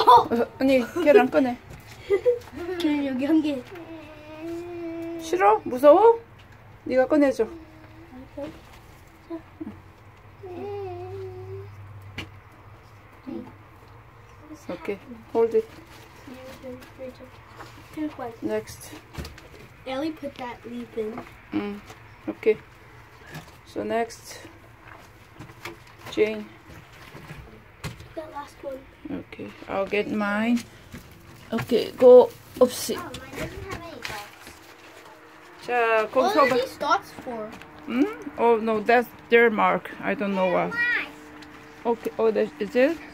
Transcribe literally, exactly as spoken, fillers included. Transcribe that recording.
어, 언니 계란 꺼내. 그냥 여기 한 개. 싫어? 무서워? 네가 꺼내줘. Okay, hold it. Next. Ellie put that leaf in. Mm. Okay. So next, Jane. That last one. Okay, I'll get mine. Okay, go upstairs. Oh, mine doesn't have any dots. 자, What 거기서 are 봐. these dots for? Hmm? Oh no, that's their mark. I don't know what. Okay. Oh, that is it.